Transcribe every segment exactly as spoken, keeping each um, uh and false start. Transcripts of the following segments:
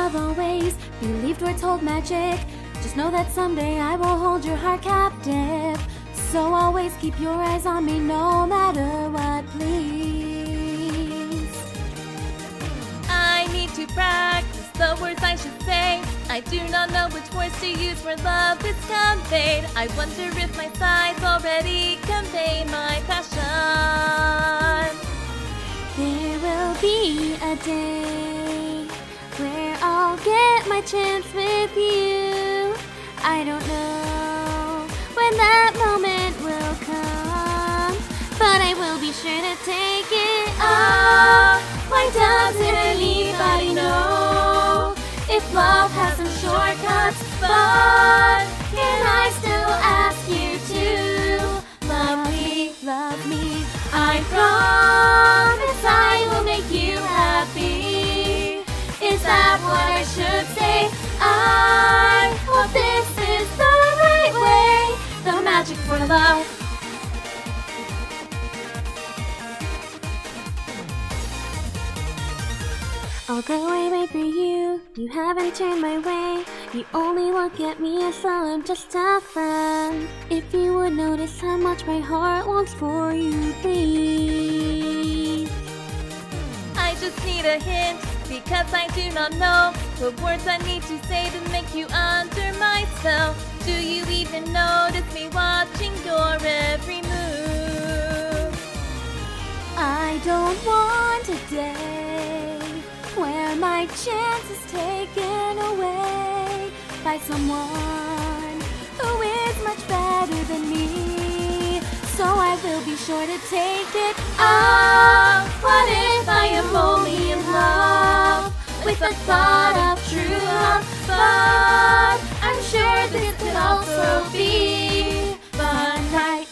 love always believed we're told magic. Just know that someday I will hold your heart captive. So always keep your eyes on me no matter what, please. I need to practice the words I should say. I do not know which words to use where love is conveyed. I wonder if my sighs already convey my passion. There will be a day where I'll get my chance with you. I don't know when that moment will come, but I will be sure to take it. Ah, why doesn't anybody know if love has some shortcuts? But can I still ask you to love me, love me? I promise I will make you happy. Is that what I should say? I hope this is the right way. The magic for love. I'll go away, wait for you. You haven't turned my way. You only look at me as though I'm just a friend. If you would notice how much my heart wants for you, please. I just need a hint, because I do not know what words I need to say to make you under my spell. Do you even notice me watching your every move? I don't want a day where my chance is taken away by someone who is much better than me. So I will be sure to take it. Ah, what if I am only in love with the thought of true love? But I'm sure this could also be fun, right?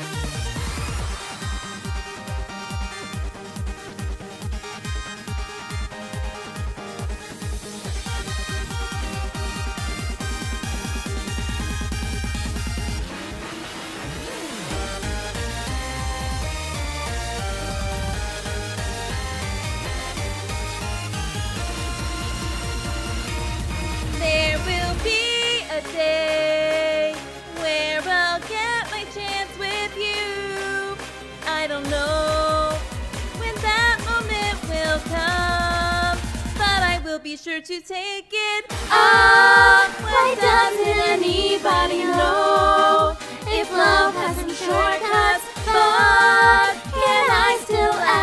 There will be a day where I'll get my chance with you. I don't know when that moment will come, but I will be sure to take it. Ah, why doesn't anybody know if love has some shortcuts? But can I still